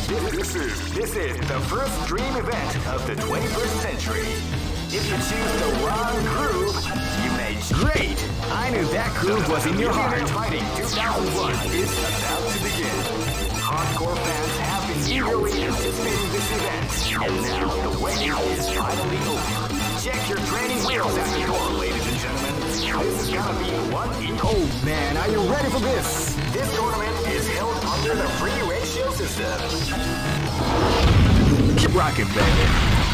This is the first dream event of the 21st century. If you choose the wrong groove, you may. Great! I knew that groove was in your heart. Fighting 2001 is about to begin. Hardcore fans have been eagerly anticipating this event, and now the waiting is finally over. Check your training wheels at the door, ladies and gentlemen. This is gonna be one. Oh man, are you ready for this? This tournament is held under the free ratio system. Keep rocking, baby.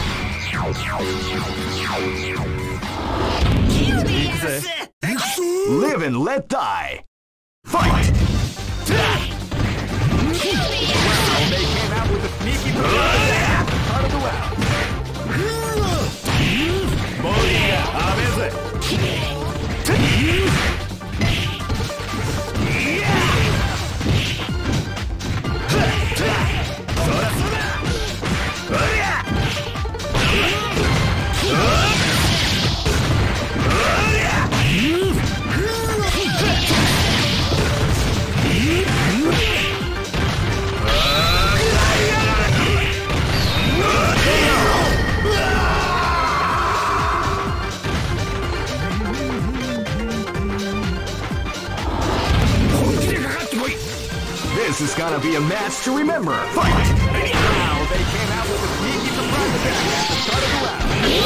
Live and let die. Fight! Wow, they came out with a sneaky part of the round. This is gonna be a match to remember. Fight! Now they came out with a sneaky surprise attack at the start of the round.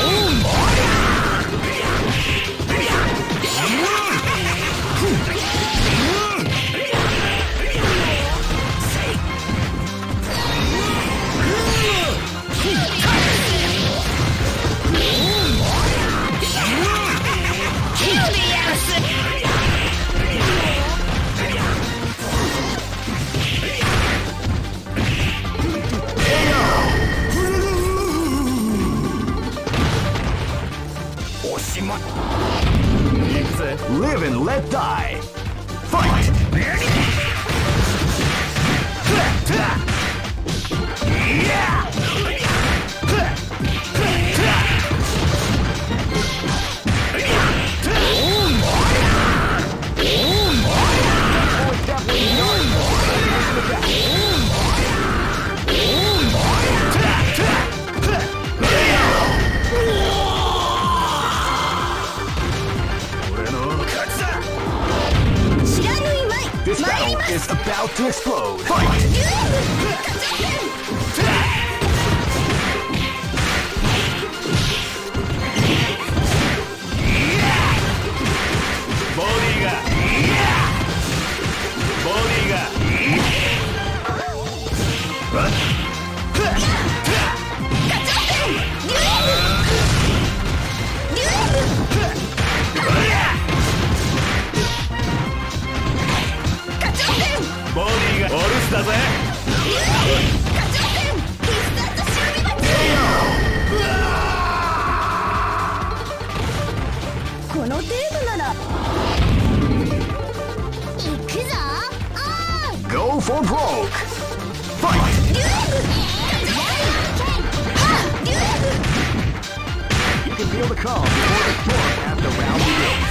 Live and let die. Fight! This battle is about to explode. Fight! Go for broke! Fight! You can feel the calm before the storm as the round begins.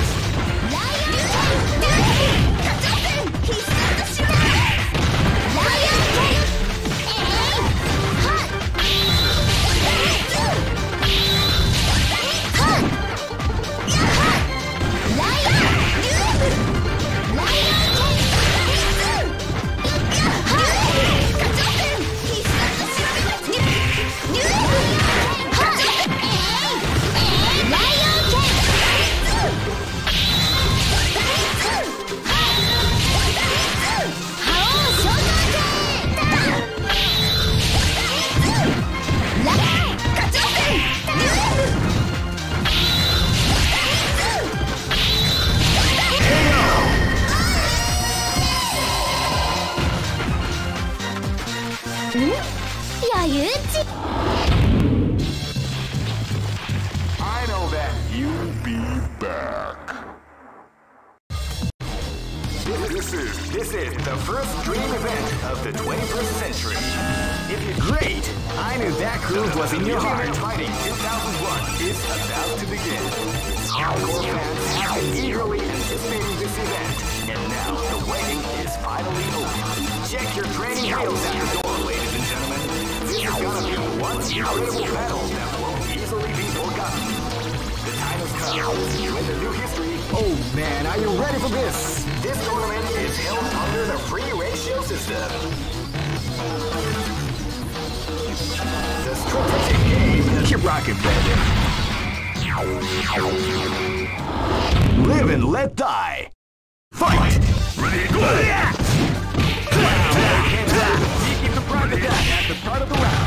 I know that you'll be back. This is the first dream event of the 21st century. If you're great, I knew that groove was in your heart. Fighting 2001 is about to begin. Hardcore fans have been eagerly anticipating this event, and now the waiting is finally over. Check your training wheels at the door, ladies incredible battles that won't easily be forgotten. The time has come to win the new history. Oh man, are you ready for this? This tournament is held under the free ratio system. The strategic game. Keep rocking, baby. Live and let die. Fight! Ready, go! You keep the private attack at the start of the round.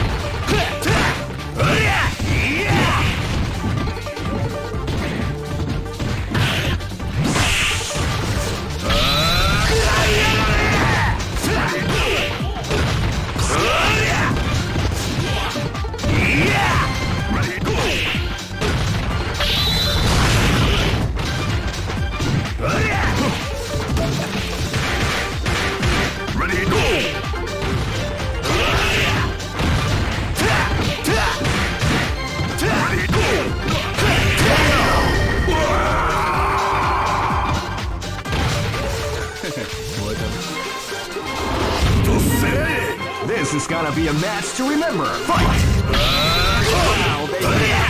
This is gonna be a match to remember. Fight! Wow, they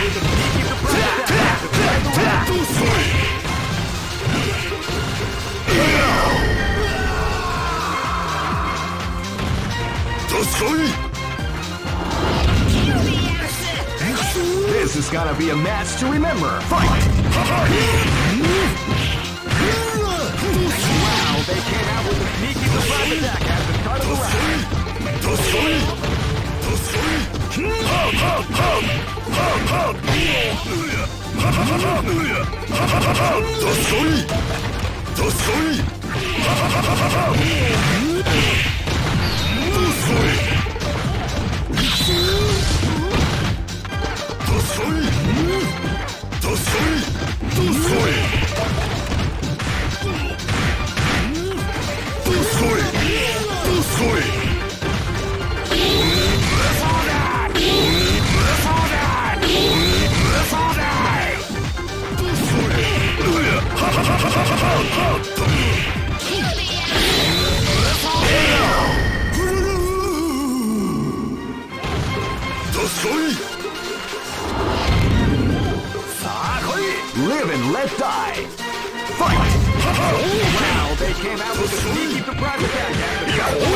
This is gonna be a match to remember. Fight! Wow, they came out with a sneaky surprise attack at the start of the round. Live and let die. Fight! Wow, they came out with a sneaky surprise attack at the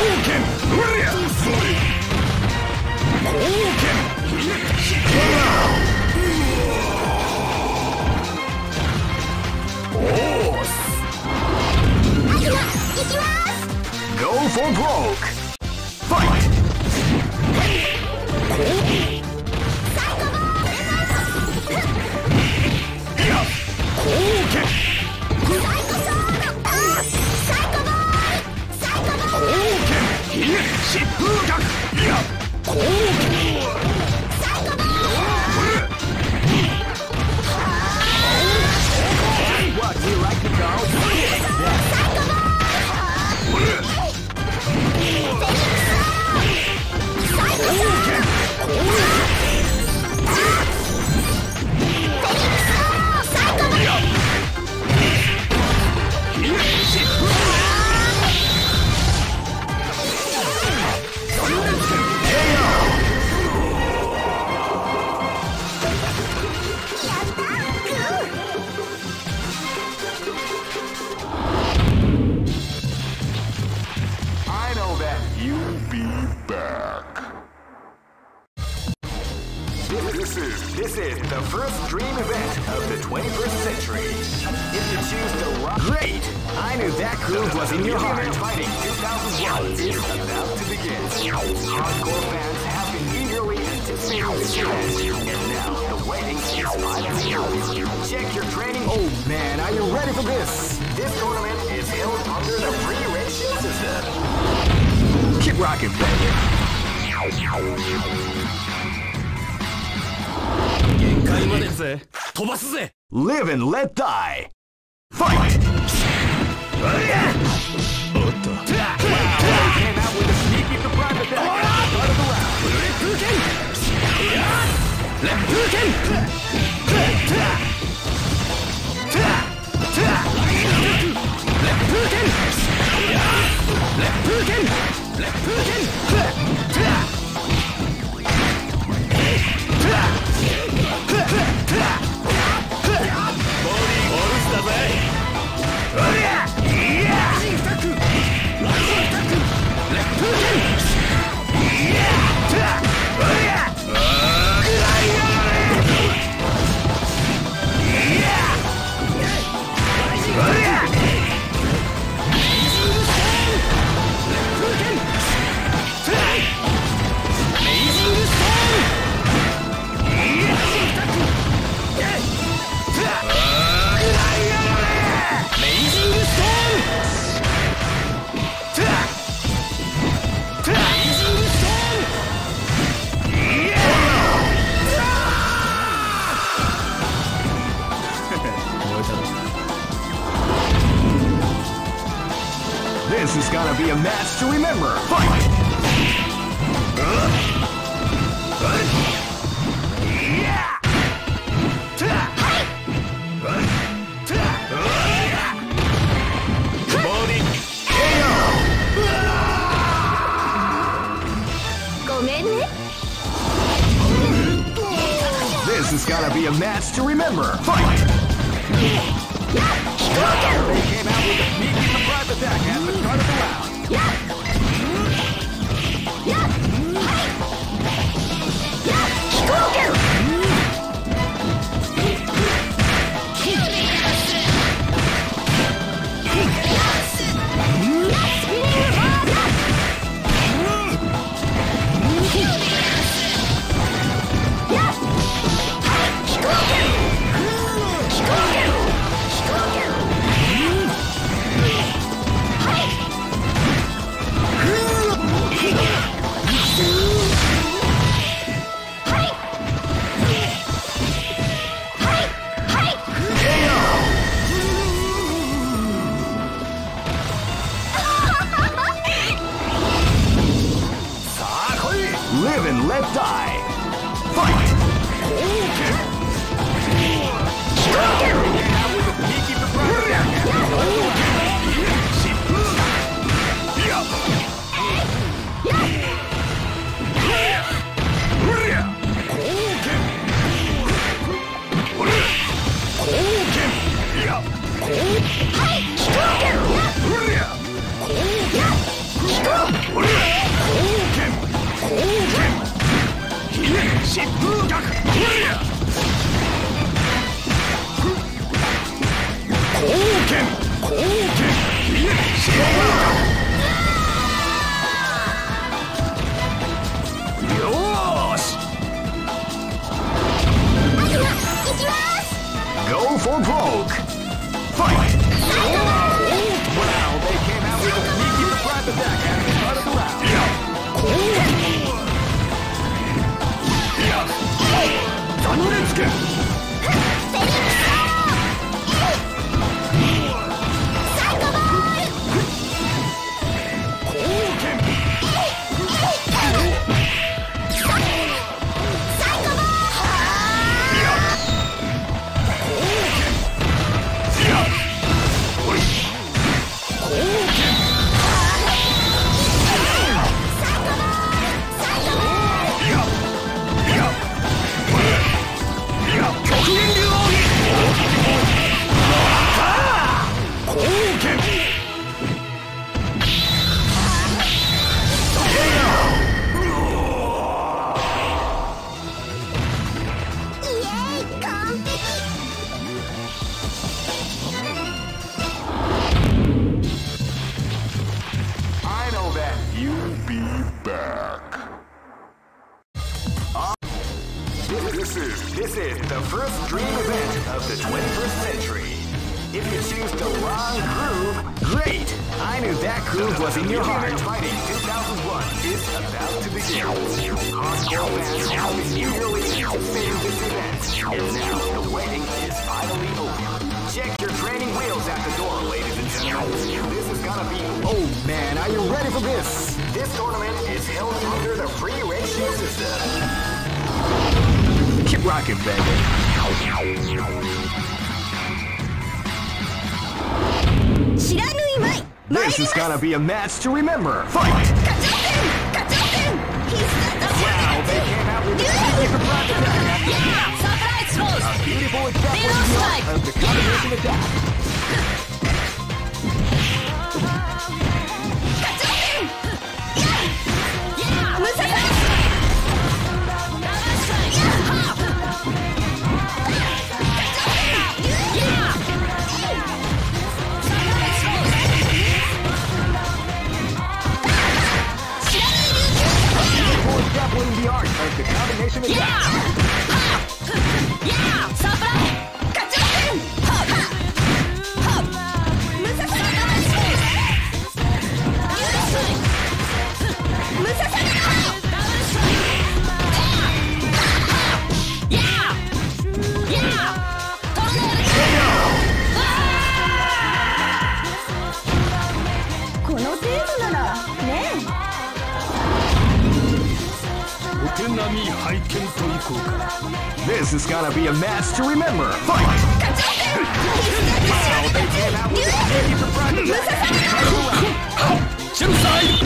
Go for broke. Fight! What, you like to go? This is the first dream event of the 21st century. If you choose the right... Great! I knew that groove was in your heart. Fighting 2001 is about to begin. Hardcore fans have been eagerly anticipating this event. And now, the waiting is finally over. Check your training... Oh man, are you ready for this? This tournament is held under the free ratio system. Keep rocking, baby. Live and let die. Fight! Wow, they came out with a sneaky surprise attack at the start of the round. This is gonna be a match to remember. Fight! This is gonna be a match to remember. Fight! They came out with a sneaky surprise attack at the start of the round. Live and let die. Fight! Go for broke. Fight! Wow, they came out with a sneaky surprise attack at the start of the round. This is the first dream event of the 21st century. If you choose the wrong groove, great! I knew that groove was in your heart. Fighting 2001 is about to begin. Hardcore fans have been eagerly anticipating this event, and now the waiting is finally over. Check your training wheels at the door, ladies and gentlemen. This is gonna be... Oh man, are you ready for this? This tournament is held under the free ratio system. Keep rocking, baby. This is gonna be a match to remember. Fight! Wow, they came out with a sneaky surprise attack. A beautiful example of the combination attack. Definitely the art of the combination attack. This is gonna be a match to remember. Fight! Wow, they came out with a sneaky surprise attack. Genocide!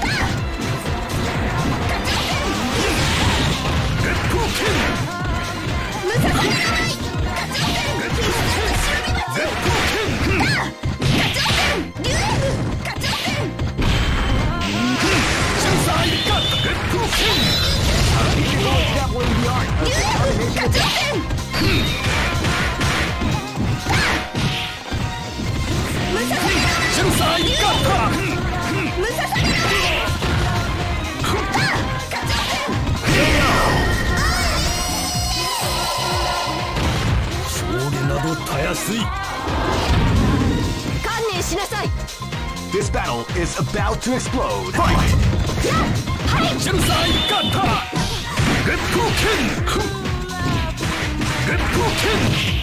This battle is about to explode. Fight! Genocide Gata! Reppuken! Reppuken!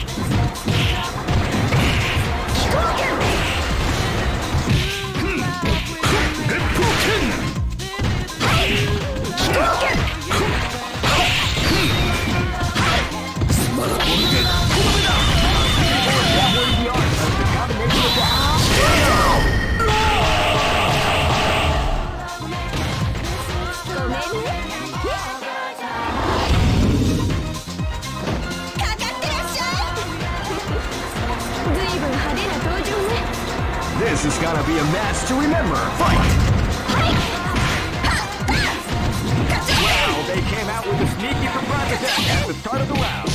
This is gonna be a match to remember. Fight! Wow, they came out with a sneaky surprise attack at the start of the round.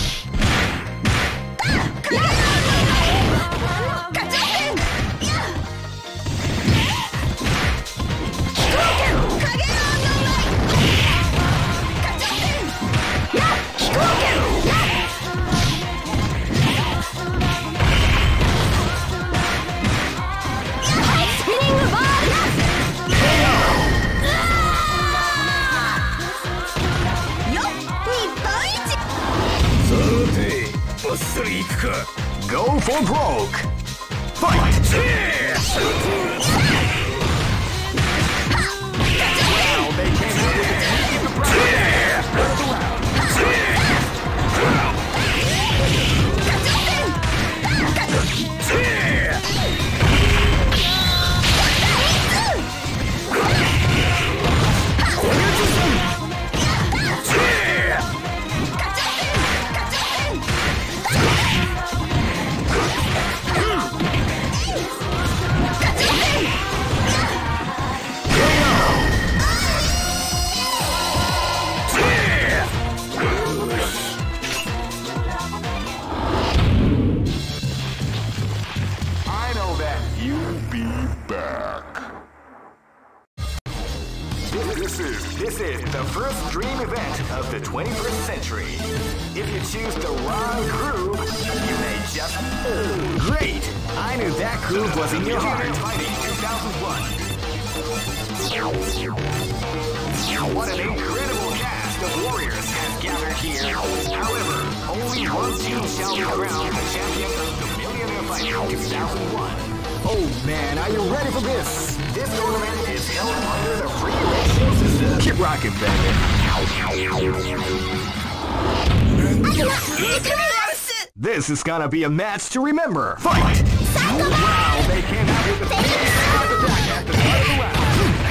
Go for broke! Fight! Wow, they came out with a sneaky surprise. First round. This is the first dream event of the 21st century. If you choose the wrong groove, you may just... Great! I knew that groove was in your heart. Fighting 2001. What an incredible cast of warriors has gathered here. However, only one team shall be crowned the champion of the Millionaire Fighting 2001. Oh man, are you ready for this? This tournament is held under the free ratio system. Keep rocking, baby. This is gonna be a match to remember. Fight! Wow, they came out with the surprise attack at the start of the round.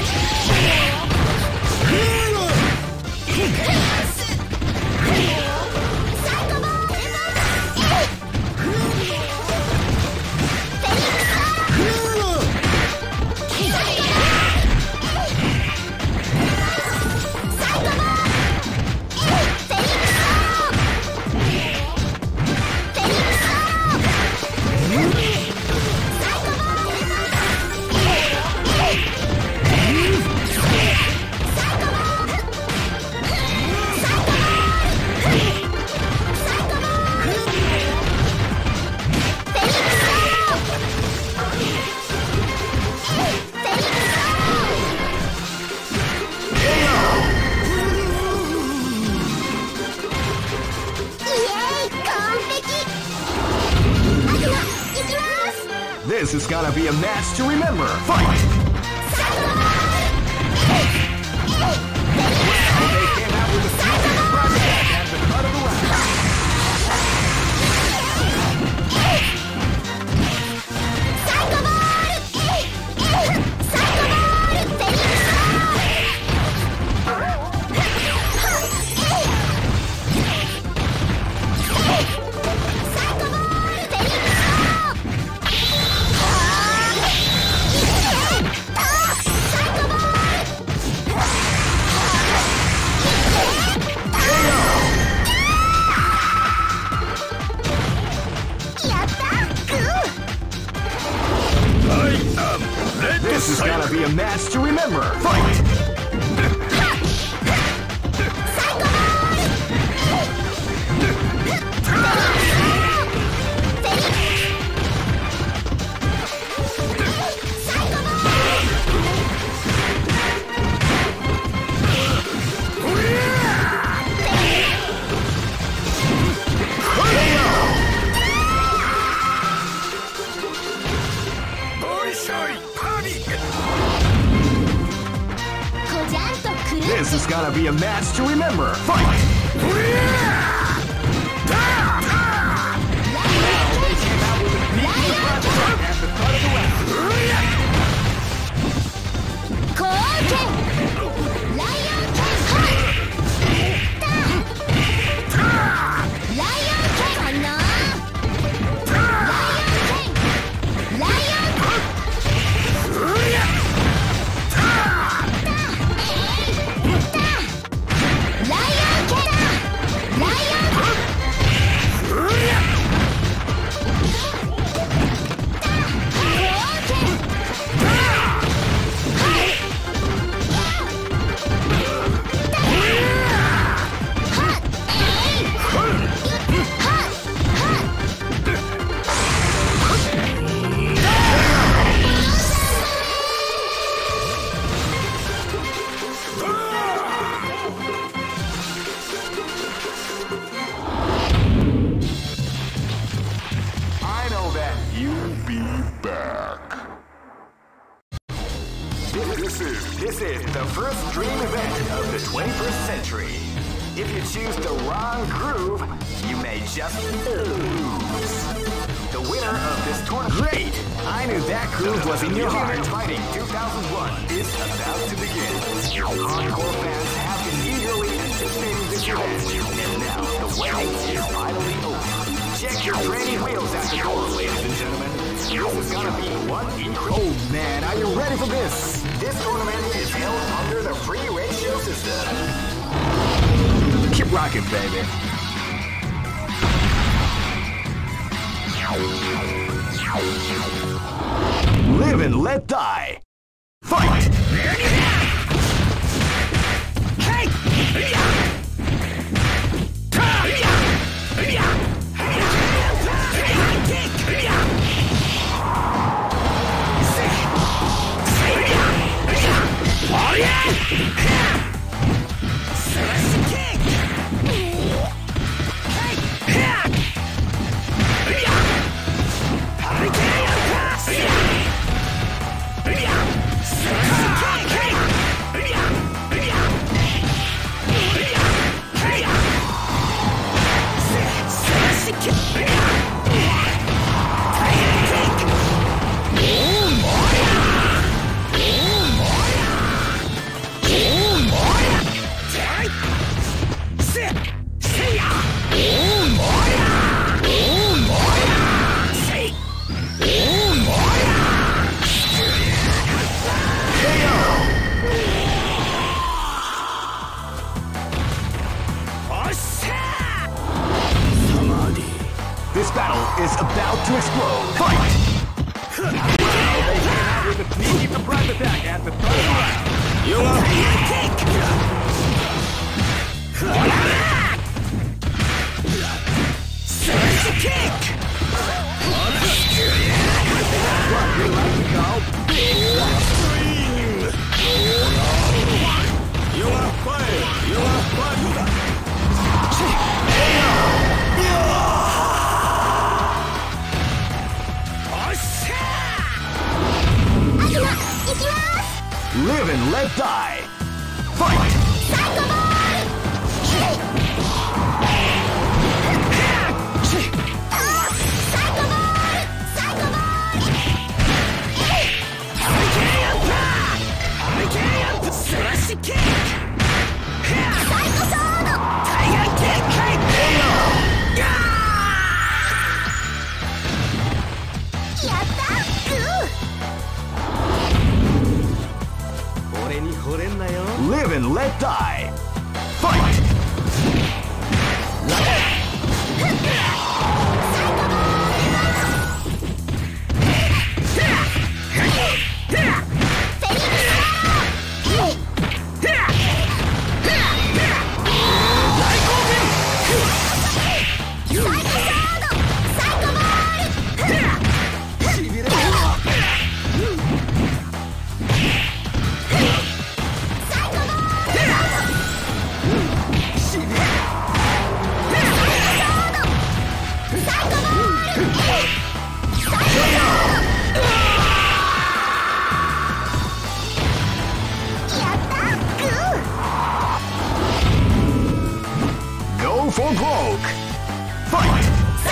This is gonna be a match to remember. Fight! Wow, they came out with a This is gonna be a match to remember. Fight! Now they came out with a sneaky surprise attack at the start of the round. This is the first dream event of the 21st century. If you choose the wrong groove, you may just lose. The winner of this tournament. Great! I knew that groove was in your heart. Fighting 2001 is about to begin. Hardcore fans have been eagerly anticipating this event, and now the waiting is finally over. Check your training wheels at the door, ladies and gentlemen. This is gonna be one incredible. Oh man, are you ready for this? This tournament is held under the free ratio system. Keep rocking, baby. Live and let die. Fight! Oh yeah! This battle is about to explode. Fight! Wow, they came out with a sneaky surprise attack at the start of the round. You are kick! Smash kick! What, you like to go? Big swing! You are fired! You are fired! Live and let die. Fight! Psycho Ball! Psycho Ball! Psycho Ball! Slash kick! Psycho Sword! Tiger kick! Yatta! Live and let die. Fight! Go for broke! Fight!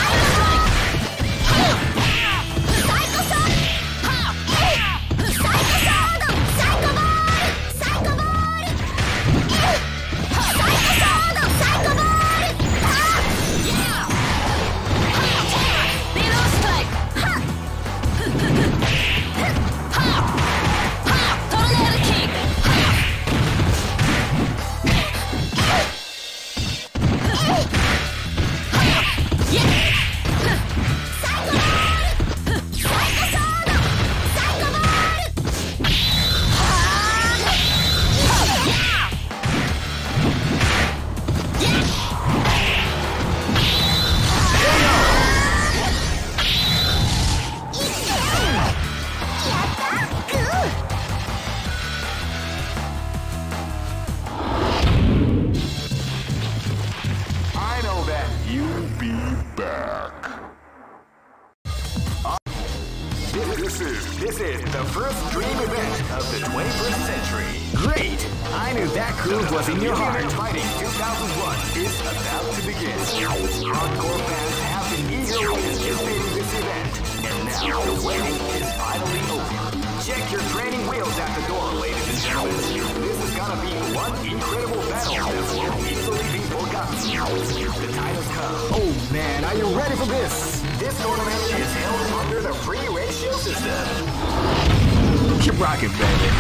This is the first dream event of the 21st century. Great! I knew that groove was in your heart. Fighting 2001 is about to begin. Hardcore fans have been eagerly anticipating this event, and now the waiting is finally over. Check your training wheels at the door, ladies and gentlemen. This is gonna be one incredible battle that won't easily be forgotten. The time has come. Oh man, are you ready for this? This tournament is held under the free ratio system. Keep rocking, baby.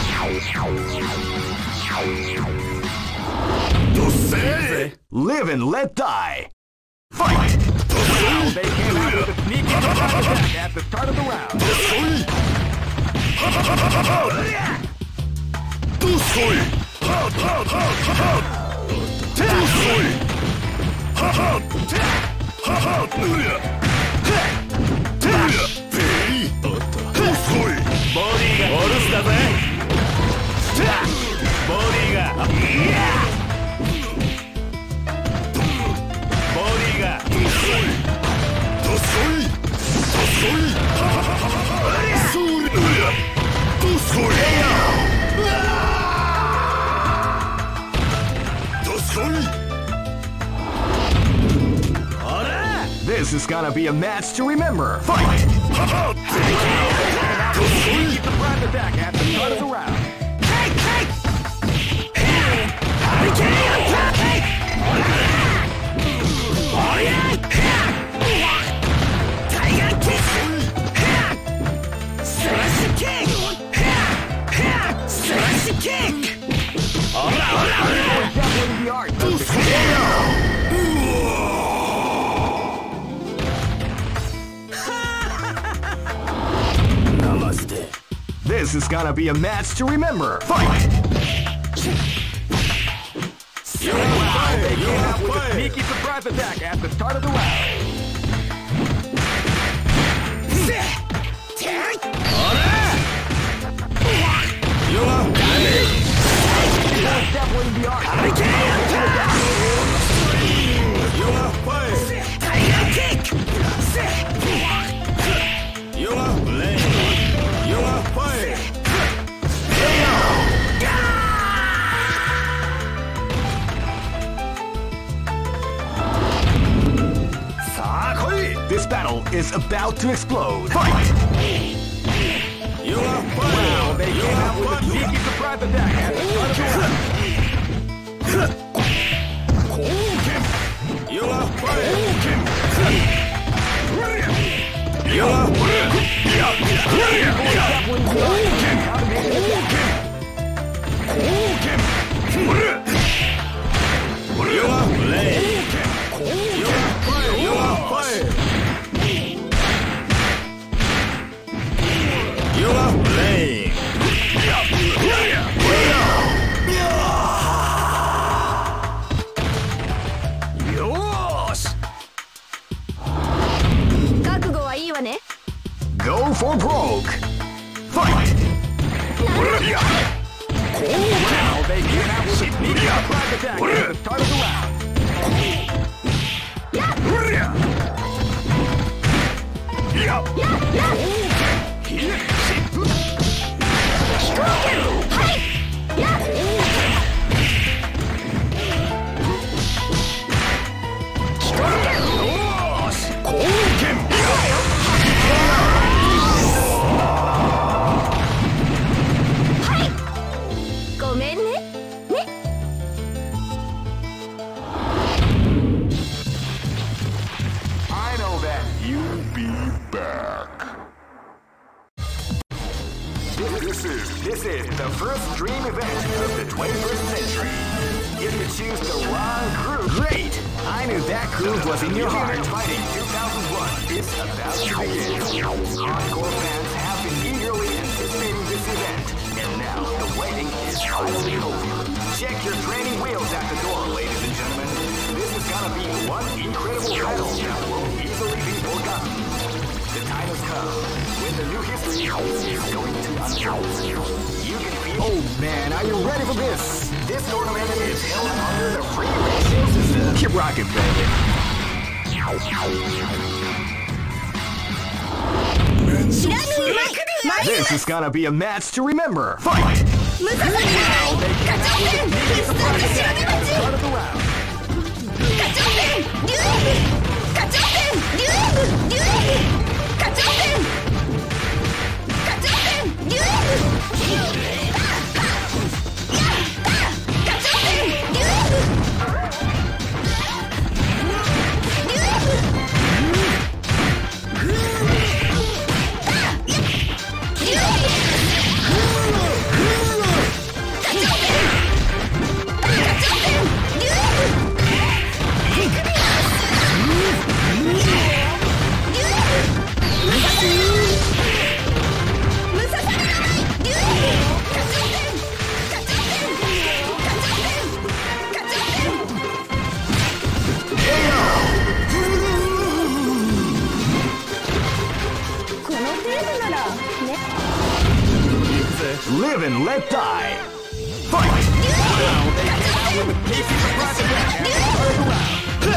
Live and let die. Fight! Wow, they came out with a sneaky attack at the start of the round. This is gonna be a match to remember. Fight! Keep the front attack at the start of the round. This is gonna be a match to remember. Fight! Wow, they came out with a sneaky surprise attack at the start of the round. Definitely the art. This battle is about to explode. Fight! Wow, they came out with a sneaky surprise attack at the start of the round. Go for broke! Fight! Wow, they came out with a sneaky surprise attack at the start of the round. This is the first dream event of the 21st century. If you choose the wrong group, great! I knew that groove was in your heart. Fighting 2001 is about to begin. Hardcore fans have been eagerly anticipating this event, and now the waiting is finally over. Check your training wheels at the door, ladies and gentlemen. This is gonna be one incredible battle that won't easily be forgotten. The time has come when the new history is going to unfold. You can feel. Oh man, are you ready for this? This tournament is held under the free ratio system. Keep rocking, baby. This is gonna be a match to remember. Fight! Now they can have the part of the round. Live and let die. Fight! Now they can have with the pieces of rocket and turn around.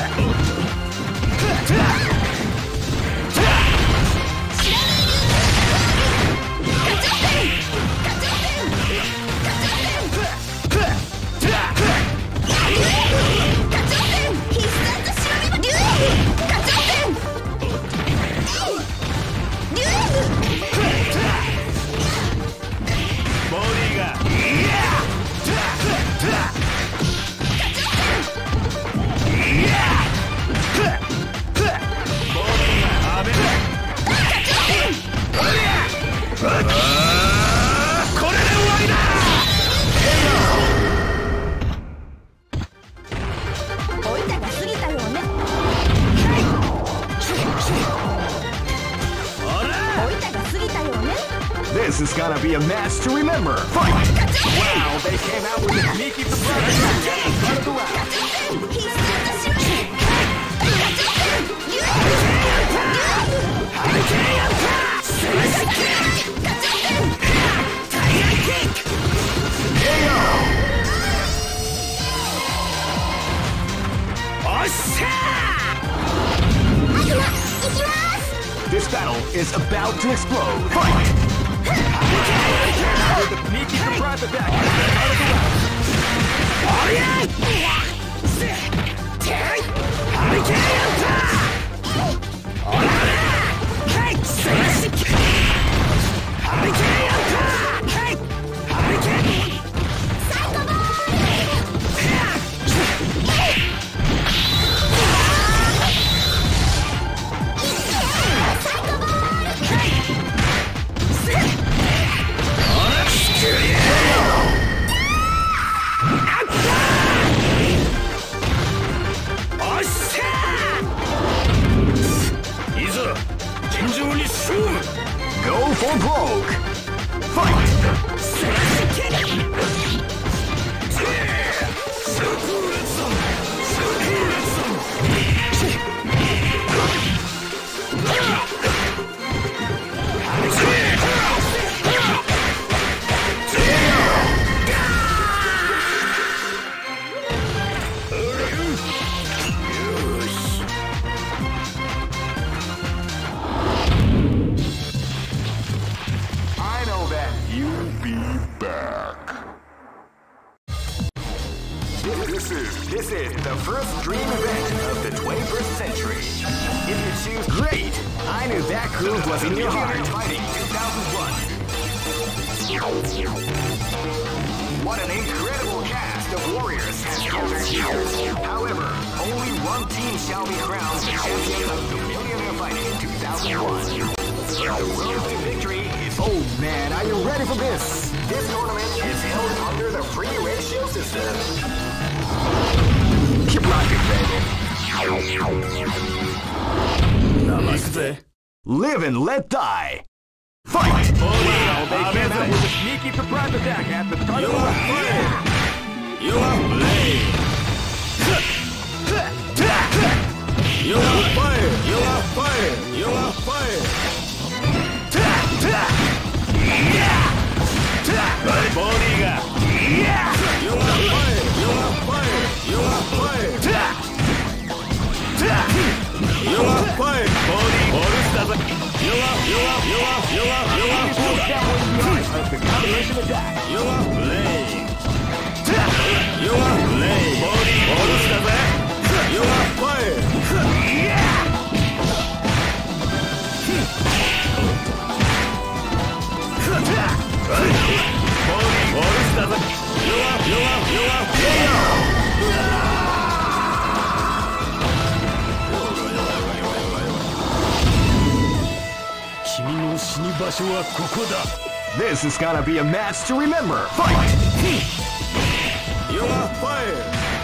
This is gonna be a match to remember. Fight! Wow, they came out with a sneaky surprise at the front of the round. This battle is about to explode. Fight! With the sneaky surprise attack at the start of the round. Go for broke! Fight! This is the first dream event of the 21st century. If you choose great, I knew that groove was in your heart. Fighting 2001. What an incredible cast of warriors has gathered here. However, only one team shall be crowned the champion of the Millionaire Fighting 2001. The road to victory is... Oh man, are you ready for this? This tournament is held under the free ratio system. Keep rocking, baby. Namaste. Live and let die. Fight! Wow, they came out with a sneaky surprise attack at the start of the round. You are playing. You are fire. You are fire. You are fire. Body ga. You are fire. You are fire. You are fire. You are fire. Body. You are playing. You are playing. Body. You are fire. This is gonna be a match to remember. Fight! You are fire.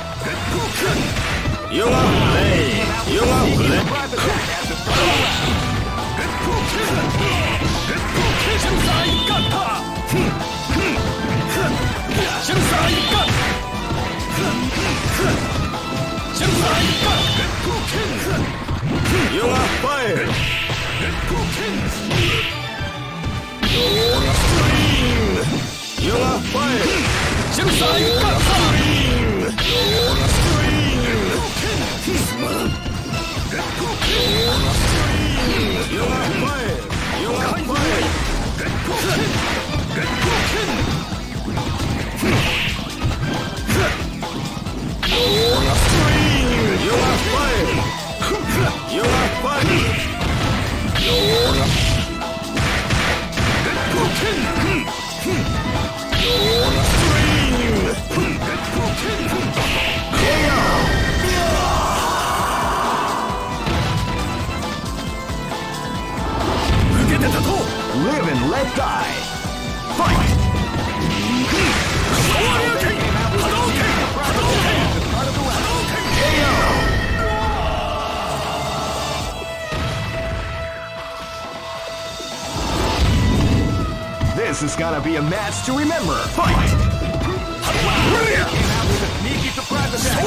You are playing. You are playing. You are fire. You are fire. Live and let die. Fight! This is gonna be a match to remember. Fight! Sneaky surprise attack.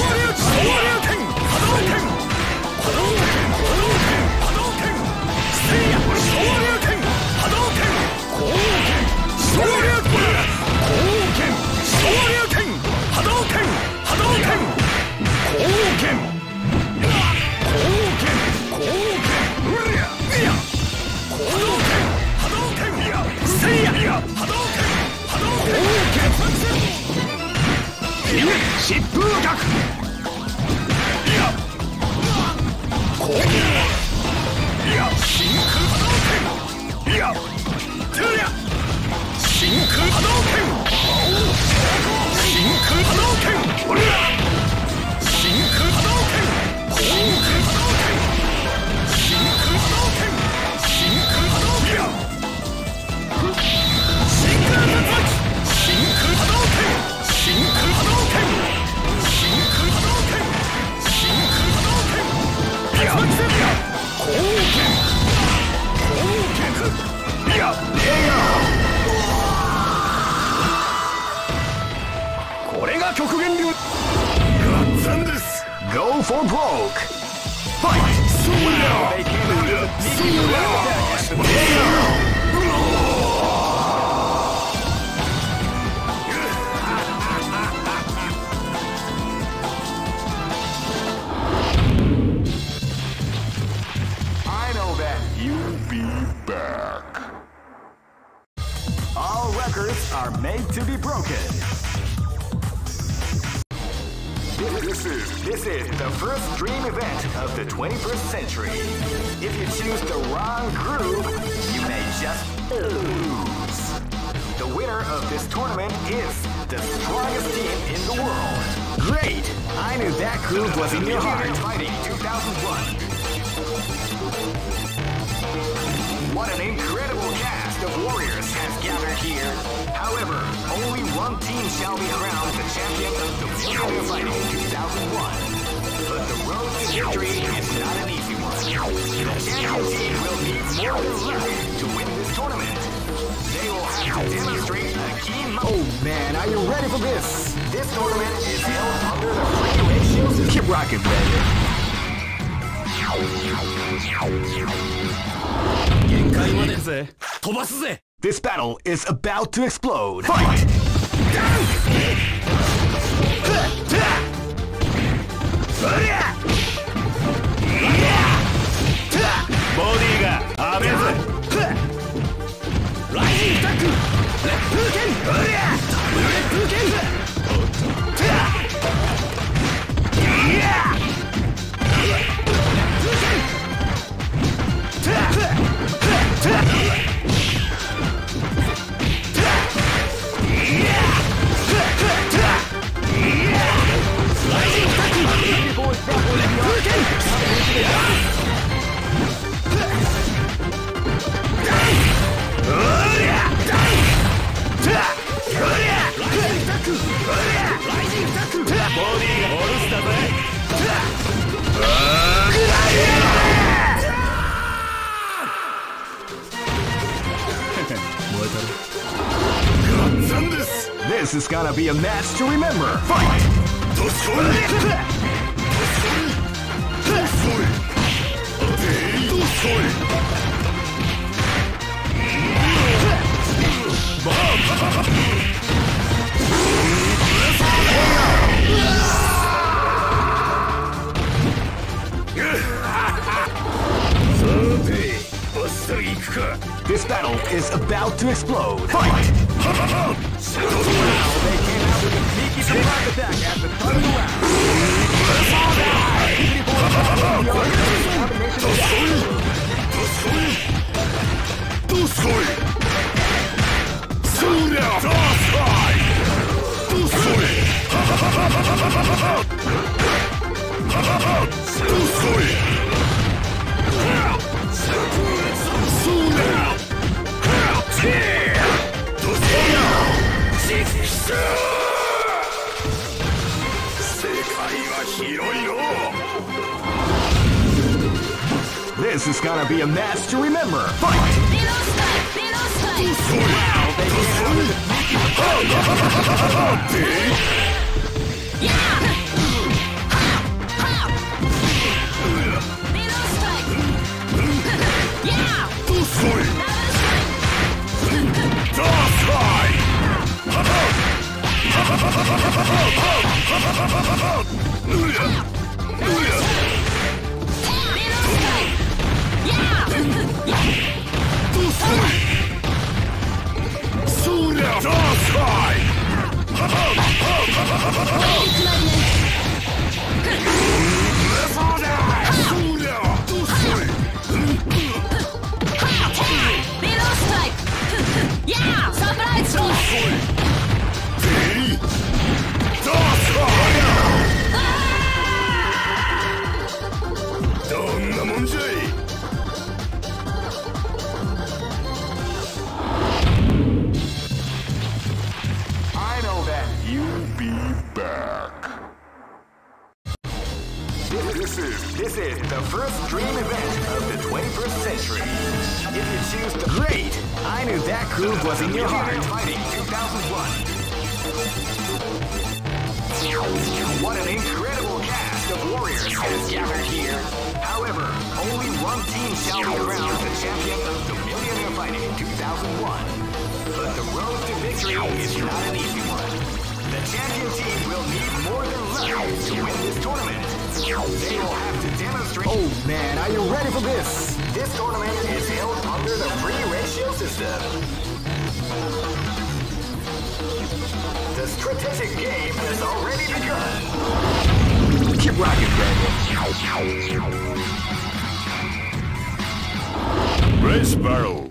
Go for broke. Fight! Wow, they came out with a sneaky surprise attack. I know that you'll be back. All records are made to be broken. This is the first dream event of the 21st century. If you choose the wrong groove, you may just lose. The winner of this tournament is the strongest team in the world. Great! I knew that groove was in your heart. Fighting 2001. What an incredible cast of warriors has gathered here. However, only one team shall be crowned the champion of the Millionaire Fighting 2001. But the road to victory is not an easy one. The champion team will need more than luck to win this tournament. They will have to demonstrate a key. Oh man, are you ready for this? This tournament is held under the free ratio system. Keep rocking, baby. This battle is about to explode. Fight! This is gonna be a match to remember. Fight! This battle is about to explode. Fight! They came out with a sneaky surprise attack at the start of the round. This is gonna be a match to remember. Fight! Wow, they This is the first dream event of the 21st century. If you choose the great, I knew that groove was in your heart. Fighting 2001. What an incredible cast of warriors has gathered here. However, only one team shall be crowned the champion of the Millionaire Fighting 2001. But the road to victory is not an easy one. The champion team will need more than luck to win this tournament. They will have to demonstrate. Oh man, are you ready for this? This tournament is held under the free ratio system. The strategic game has already begun. Keep rocking, baby. Race battle.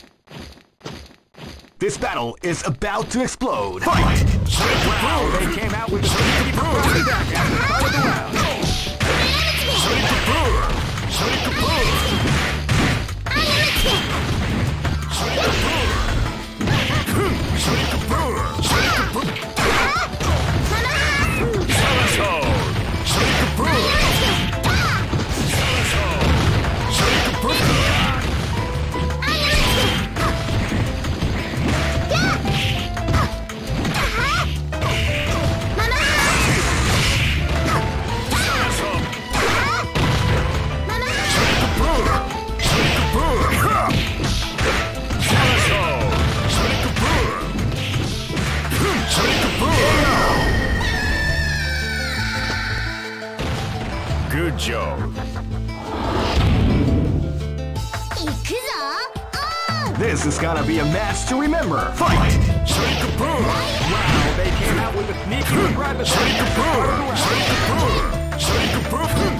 This battle is about to explode. Fight! Wow, they came out with a sneaky surprise attack at the start of the round. Shake Good job. 行くぞ。 This is gonna be a match to remember. Fight! Shake a boom. Wow, they came out with a sneaky surprise attack. Shake a boom. Shake a boom. Shake a boom.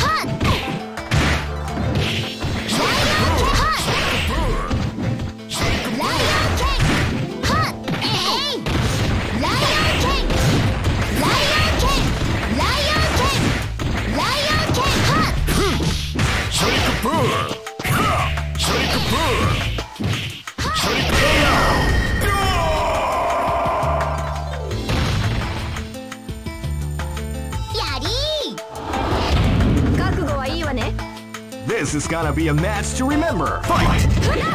This is gonna be a match to remember. Fight!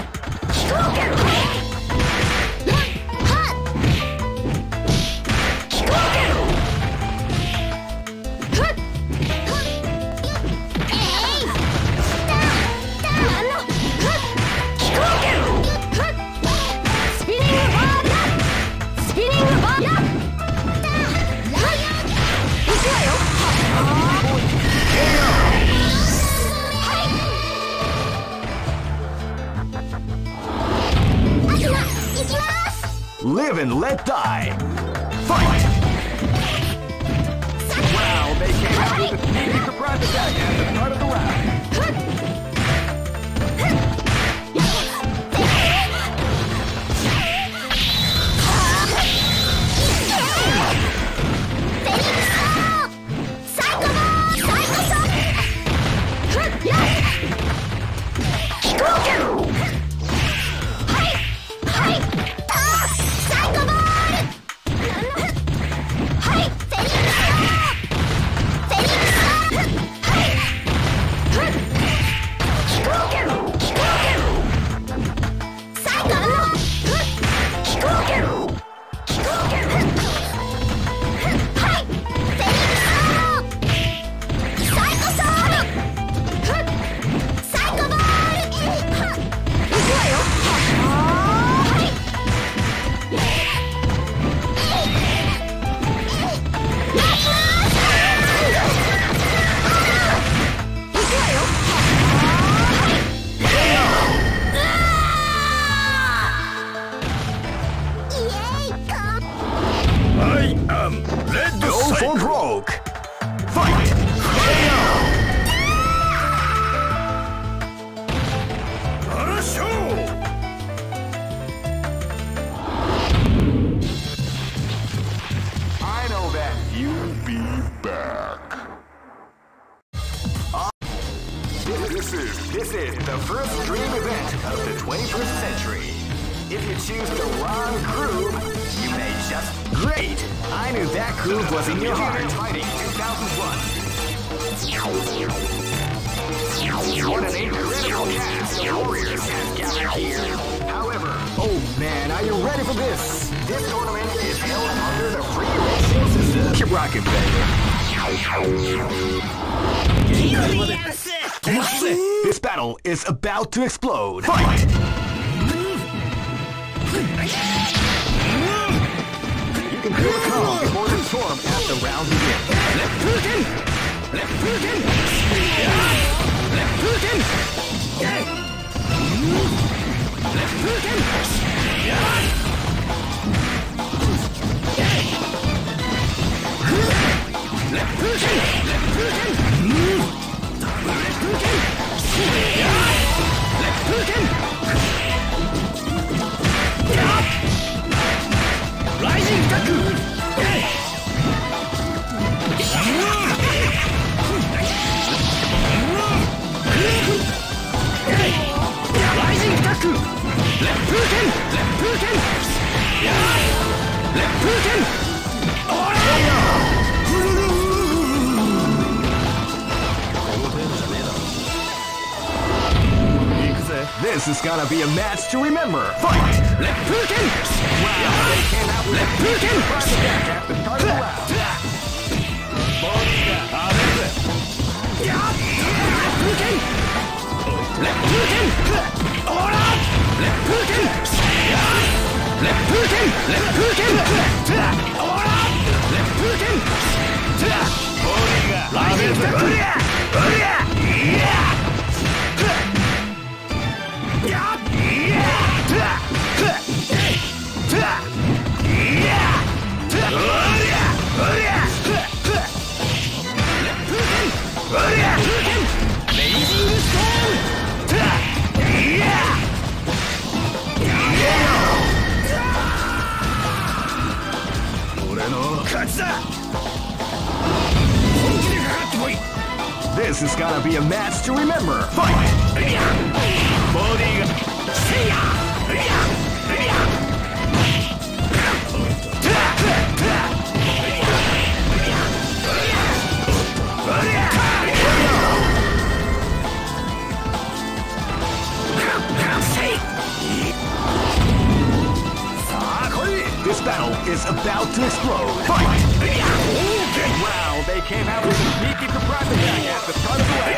Live and let die. Fight! Wow, they came out with a sneaky surprise attack at the start of the round. Go for broke. Fight! I know that you'll be back. This is the first dream event of the 21st century. If you choose the wrong groove, you may just... Great! I knew that groove was in your heart. Fighting 2001. What an incredible cast of warriors has gathered here. However, oh man, are you ready for this? This tournament is held under the free ratio system. Keep rocking, baby. This battle is about to explode. Fight! You can feel the calm before the storm as the round begins. Left hook in! Left hook in! Left hook in! Left hook in! Left hook in! Left hook in! Left hook in! Left hook in! Rising Taku! Rising Taku! Left hook in! Left hook in! Left hook in! This is gonna be a match to remember. Fight! Left hook in! Wow, they came out with left hook in! At the start of the round. Left hook in! Left hook in! Left hook in! Left hook in! Left hook in! Left hook in! This is gonna be a match to remember. Fight! Body This battle is about to explode. Fight! Wow, they came out with a sneaky surprise attack at the start of the round.